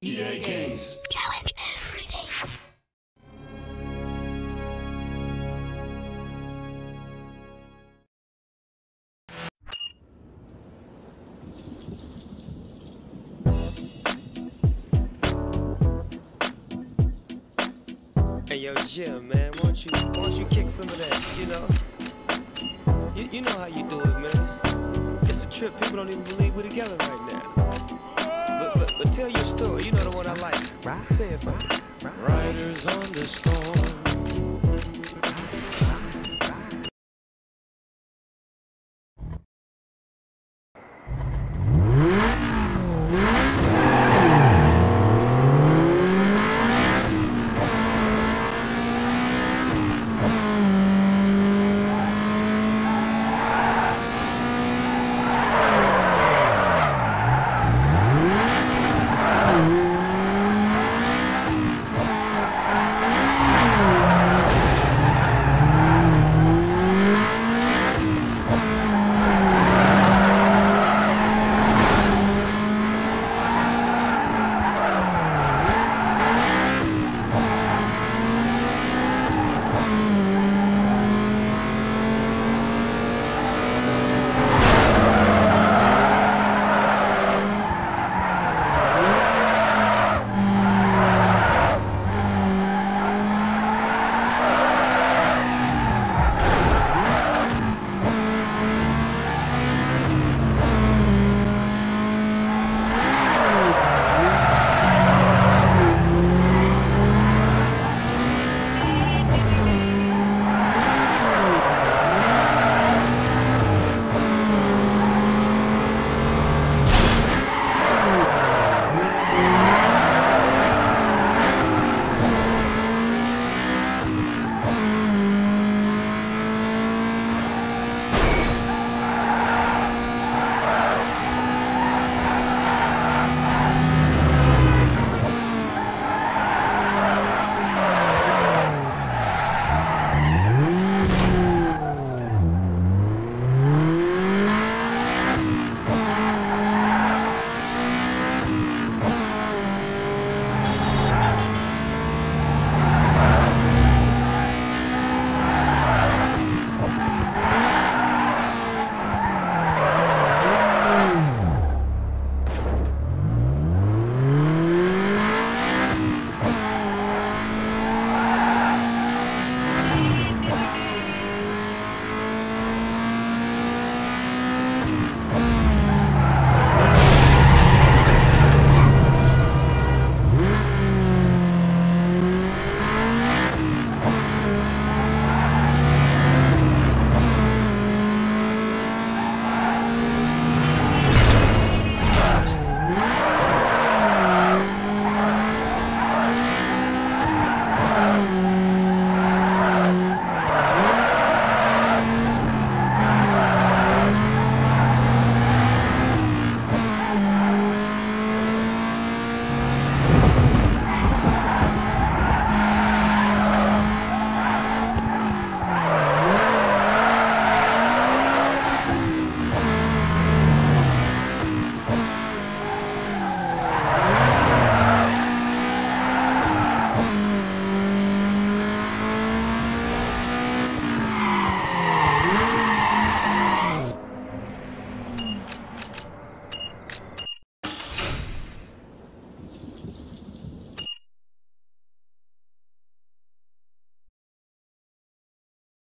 EA Games. Challenge everything. Hey yo, Jim, man, won't you kick some of that, you know? You know how you do it, man. It's a trip, people don't even believe we're together right now. But tell your story, you know the one I like. Right? Say it for me. Riders on the storm,